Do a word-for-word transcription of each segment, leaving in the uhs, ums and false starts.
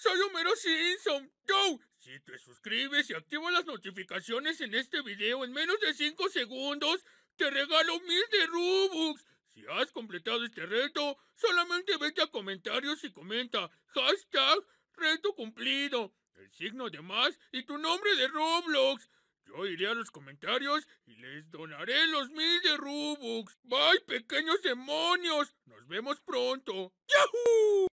soy Homero Simpson. Yo, si te suscribes y activas las notificaciones en este video en menos de cinco segundos, te regalo mil de Robux. Si has completado este reto, solamente vete a comentarios y comenta hashtag reto cumplido, el signo de más y tu nombre de Roblox. Yo iré a los comentarios y les donaré los mil de Robux. Bye, pequeños demonios. Nos vemos pronto. ¡Yahoo!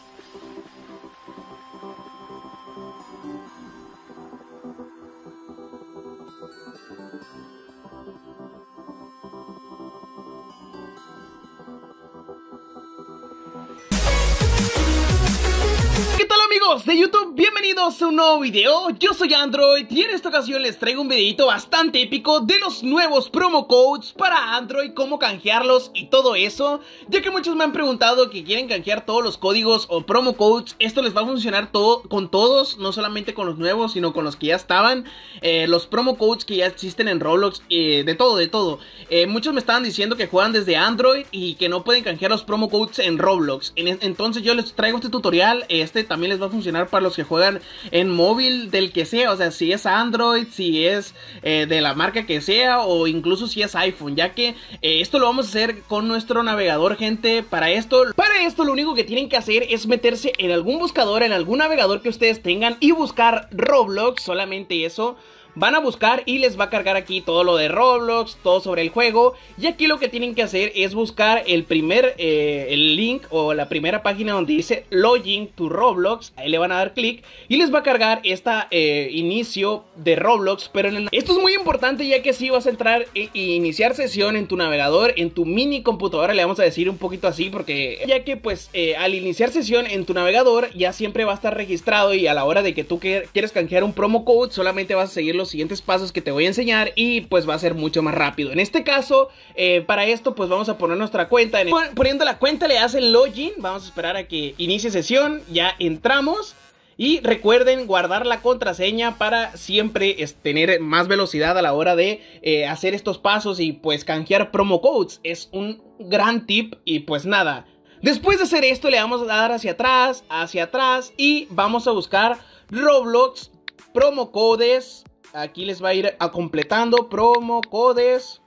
¿Qué tal, amigos de YouTube? Bienvenidos a un nuevo video. Yo soy Android y en esta ocasión les traigo un videito bastante épico de los nuevos promo codes para Android, cómo canjearlos y todo eso, ya que muchos me han preguntado que quieren canjear todos los códigos o promo codes. Esto les va a funcionar todo con todos, no solamente con los nuevos, sino con los que ya estaban, eh, los promo codes que ya existen en Roblox, eh, de todo, de todo. Eh, muchos me estaban diciendo que juegan desde Android y que no pueden canjear los promo codes en Roblox. En, entonces yo les traigo este tutorial. Este también les va a funcionar para los que juegan en móvil del que sea, o sea, si es Android, si es eh, de la marca que sea, o incluso si es iPhone, ya que eh, esto lo vamos a hacer con nuestro navegador, gente. Para esto, para esto lo único que tienen que hacer es meterse en algún buscador, en algún navegador que ustedes tengan y buscar Roblox, solamente eso. Van a buscar y les va a cargar aquí todo lo de Roblox, todo sobre el juego. Y aquí lo que tienen que hacer es buscar el primer eh, el link o la primera página donde dice Login to Roblox. Ahí le van a dar clic y les va a cargar esta eh, inicio de Roblox. Pero en el... esto es muy importante, ya que si vas a entrar e, e iniciar sesión en tu navegador, en tu mini computadora, le vamos a decir un poquito así, porque ya que pues eh, al iniciar sesión en tu navegador ya siempre va a estar registrado, y a la hora de que tú que, quieres canjear un promo code solamente vas a seguir los siguientes pasos que te voy a enseñar y pues va a ser mucho más rápido. En este caso, eh, para esto pues vamos a poner nuestra cuenta. En el... Poniendo la cuenta le hacen login, vamos a esperar a que inicie sesión, ya entramos. Y recuerden guardar la contraseña para siempre es, tener más velocidad a la hora de eh, hacer estos pasos y pues canjear promo codes. Es un gran tip. Y pues nada, después de hacer esto le vamos a dar hacia atrás, hacia atrás y vamos a buscar Roblox promo codes. Aquí les va a ir a completando promo codes,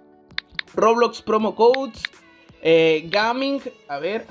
Roblox promo codes, eh, gaming, a ver,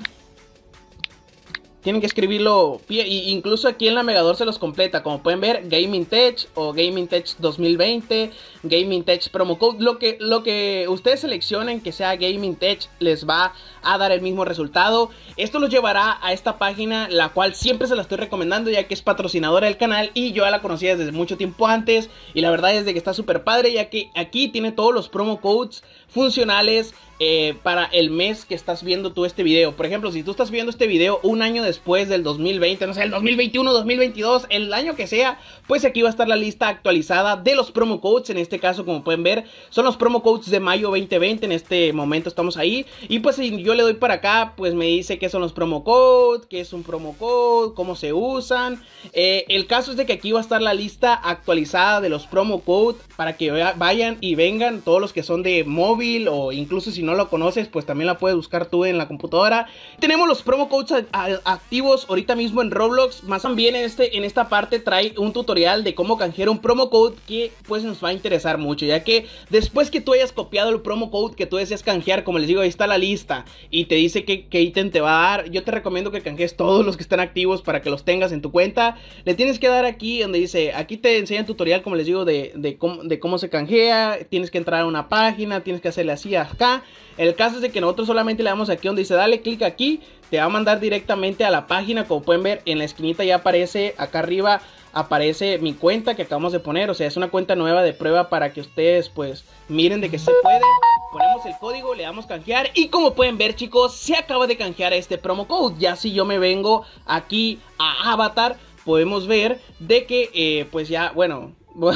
tienen que escribirlo, incluso aquí el navegador se los completa, como pueden ver, Gaming Tech o Gaming Tech dos mil veinte, Gaming Tech promo code, lo que, lo que ustedes seleccionen que sea Gaming Tech les va a dar el mismo resultado. Esto los llevará a esta página, la cual siempre se la estoy recomendando, ya que es patrocinadora del canal y yo ya la conocía desde mucho tiempo antes, y la verdad es de que está súper padre, ya que aquí tiene todos los promo codes funcionales eh, para el mes que estás viendo tú este video. Por ejemplo, si tú estás viendo este video un año después del dos mil veinte, no sé, el dos mil veintiuno, dos mil veintidós, el año que sea, pues aquí va a estar la lista actualizada de los promo codes. En este caso, como pueden ver, son los promo codes de mayo veinte veinte, en este momento estamos ahí. Y pues si yo le doy para acá, pues me dice qué son los promo codes, qué es un promo code, cómo se usan. eh, El caso es de que aquí va a estar la lista actualizada de los promo codes para que vayan y vengan todos los que son de móvil, o incluso si no lo conoces, pues también la puedes buscar tú en la computadora. Tenemos los promo codes activos ahorita mismo en Roblox. Más también en, este, en esta parte trae un tutorial de cómo canjear un promo code que pues nos va a interesar mucho, ya que después que tú hayas copiado el promo code que tú deseas canjear, como les digo, ahí está la lista y te dice qué, qué ítem te va a dar. Yo te recomiendo que canjees todos los que están activos para que los tengas en tu cuenta. Le tienes que dar aquí donde dice, aquí te enseña el tutorial, como les digo, de, de, cómo, de cómo se canjea. Tienes que entrar a una página, tienes que hacerle así acá. El caso es de que nosotros solamente le damos aquí donde dice dale clic aquí, te va a mandar directamente a la página. Como pueden ver en la esquinita ya aparece acá arriba, aparece mi cuenta que acabamos de poner, o sea, es una cuenta nueva de prueba para que ustedes pues miren de que se puede. Ponemos el código, le damos canjear y como pueden ver, chicos, se acaba de canjear este promo code. Ya si yo me vengo aquí a Avatar, podemos ver de que eh, pues ya, bueno...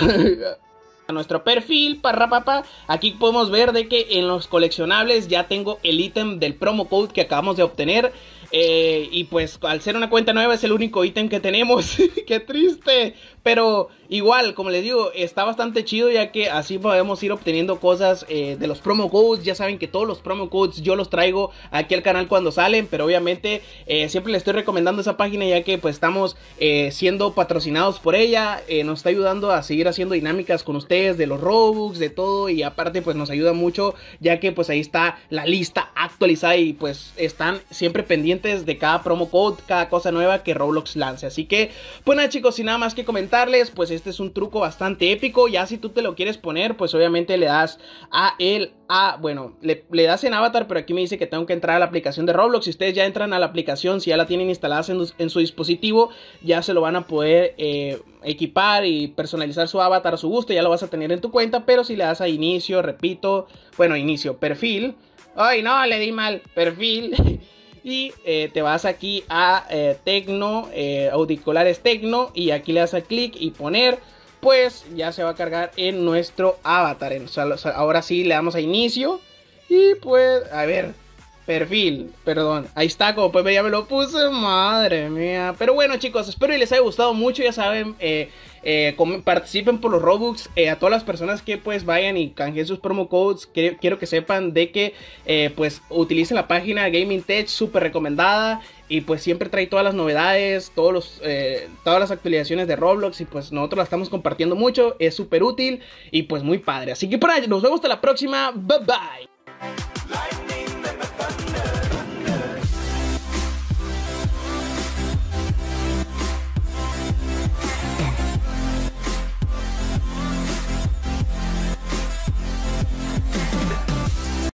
a nuestro perfil, parra papá, aquí podemos ver de que en los coleccionables ya tengo el ítem del promo code que acabamos de obtener. eh, y pues al ser una cuenta nueva es el único ítem que tenemos. ¡Qué triste! Pero igual, como les digo, está bastante chido, ya que así podemos ir obteniendo cosas eh, de los promo codes. Ya saben que todos los promo codes yo los traigo aquí al canal cuando salen, pero obviamente eh, siempre les estoy recomendando esa página, ya que pues estamos eh, siendo patrocinados por ella. eh, Nos está ayudando a seguir haciendo dinámicas con ustedes de los Robux, de todo, y aparte pues nos ayuda mucho, ya que pues ahí está la lista actualizada y pues están siempre pendientes de cada promo code, cada cosa nueva que Roblox lance. Así que pues nada, chicos, sin nada más que comentar, pues este es un truco bastante épico. Ya si tú te lo quieres poner, pues obviamente le das a él, a, bueno, le, le das en avatar, pero aquí me dice que tengo que entrar a la aplicación de Roblox. Si ustedes ya entran a la aplicación, si ya la tienen instalada en, en su dispositivo, ya se lo van a poder eh, equipar y personalizar su avatar a su gusto, ya lo vas a tener en tu cuenta. Pero si le das a inicio, repito, bueno, inicio, perfil, ay no, le di mal, perfil. Y eh, te vas aquí a eh, Tecno, eh, auriculares Tecno, y aquí le das a clic y poner, pues ya se va a cargar en nuestro avatar. O sea, ahora sí le damos a inicio y pues, a ver, perfil, perdón, ahí está, como pues ya me lo puse, madre mía. Pero bueno, chicos, espero que les haya gustado mucho. Ya saben, eh, eh, participen por los Robux. eh, A todas las personas que pues vayan y canjeen sus promo codes, que, quiero que sepan de que eh, pues utilicen la página Gaming Tech, súper recomendada. Y pues siempre trae todas las novedades, todos los, eh, todas las actualizaciones de Roblox. Y pues nosotros la estamos compartiendo mucho, es súper útil y pues muy padre. Así que por ahí, nos vemos hasta la próxima, bye bye.